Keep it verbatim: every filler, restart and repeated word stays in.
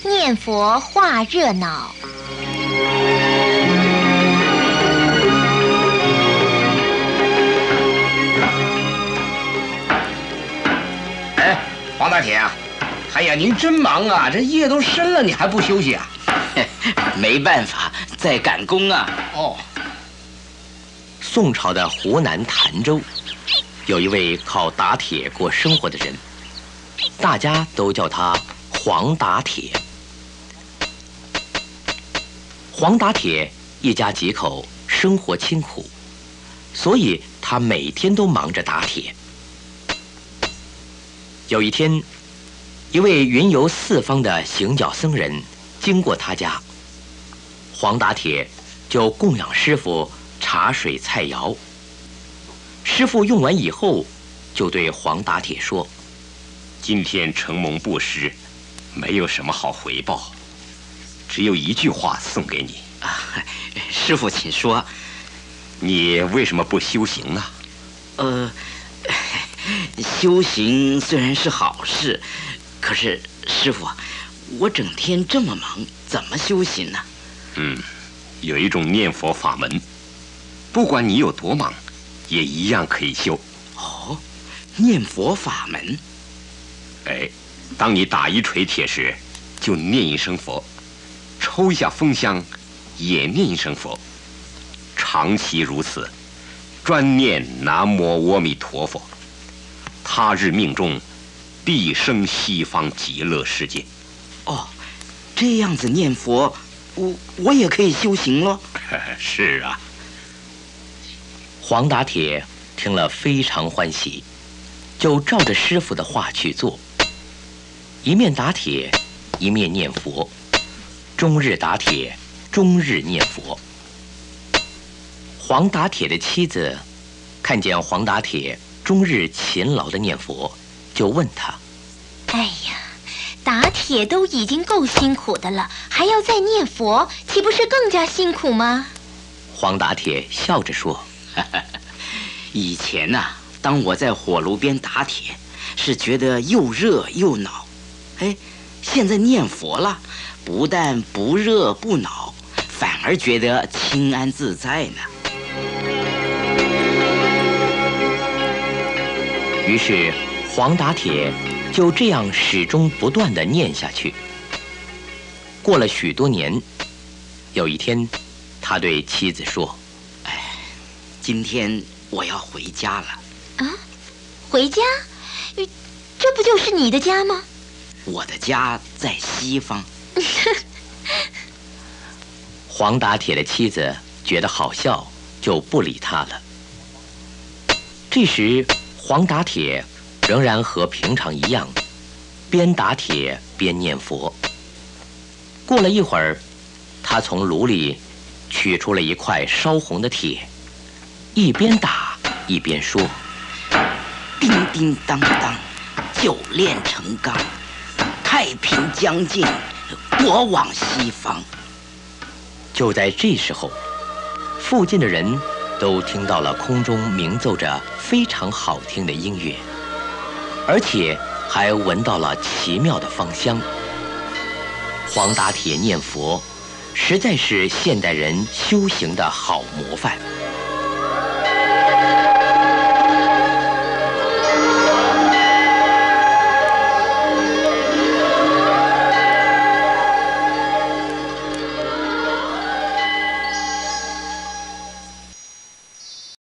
念佛话热闹。 哎，黄大铁啊，哎呀，您真忙啊，这夜都深了，你还不休息啊？ 没办法，在赶工啊。 哦。 宋朝的湖南潭州，有一位靠打铁过生活的人，大家都叫他黄打铁。黄打铁一家几口生活清苦，所以他每天都忙着打铁。有一天，一位云游四方的行脚僧人经过他家，黄打铁就供养师傅茶水菜肴。师傅用完以后，就对黄打铁说：“ 今天承蒙布施，没有什么好回报，只有一句话送给你。 啊，师傅请说。 你为什么不修行呢？ 呃，修行虽然是好事，可是师傅，我整天这么忙，怎么修行呢？ 嗯，有一种念佛法门，不管你有多忙，也一样可以修。 哦，念佛法门。 哎，当你打一锤铁时，就念一声佛；抽一下风香，也念一声佛。长期如此，专念南无阿弥陀佛，他日命中必生西方极乐世界。 哦，这样子念佛，我我也可以修行了。 是啊。 黄打铁听了非常欢喜，就照着师傅的话去做，一面打铁，一面念佛，终日打铁，终日念佛。黄打铁的妻子看见黄打铁终日勤劳的念佛，就问他：“ 哎呀，打铁都已经够辛苦的了，还要再念佛，岂不是更加辛苦吗？” 黄打铁笑着说：“ 以前呐、啊，当我在火炉边打铁，是觉得又热又恼。哎，现在念佛了，不但不热不恼，反而觉得清安自在呢。” 于是黄打铁就这样始终不断地念下去。过了许多年，有一天，他对妻子说：“ 哎，今天我要回家了。” 啊，回家？这不就是你的家吗？ 我的家在西方。 黄打铁的妻子觉得好笑，就不理他了。这时，黄打铁仍然和平常一样，边打铁边念佛。过了一会儿，他从炉里取出了一块烧红的铁，一边打一边说：“ 叮叮当当，九炼成钢，太平将尽，国往西方。” 就在这时候，附近的人都听到了空中鸣奏着非常好听的音乐，而且还闻到了奇妙的芳香。黄打铁念佛，实在是现代人修行的好模范。